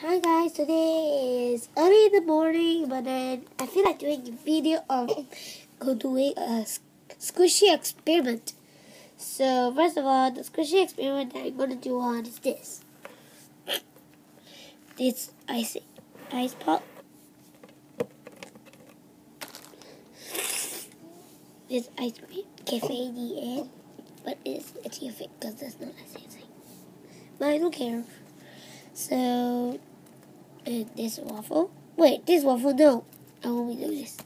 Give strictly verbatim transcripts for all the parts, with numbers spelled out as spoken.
Hi guys, today is early in the morning, but then I feel like doing a video of doing a squishy experiment. So first of all, the squishy experiment that I'm gonna do on is this. This ice ice pop. This ice cream cafe in the end, but it's itchy effect because that's not the same thing. But I don't care. So. And this waffle. Wait, this waffle, no. I want to do this.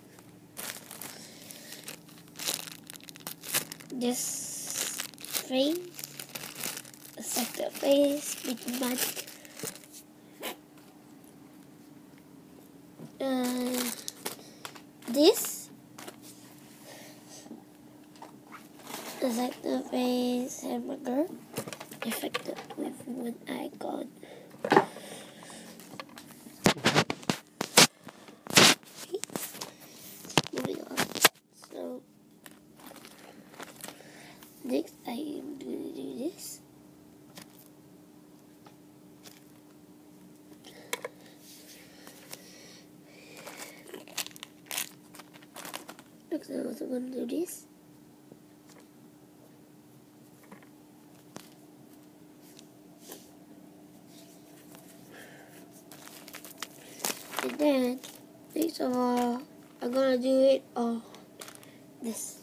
This face. A sector face with mud. Uh, this. A sector face hamburger. Effective with one icon. Moving on. So next I am going to do this. Next I'm also going to do this. And then next of all I'm gonna do it on this.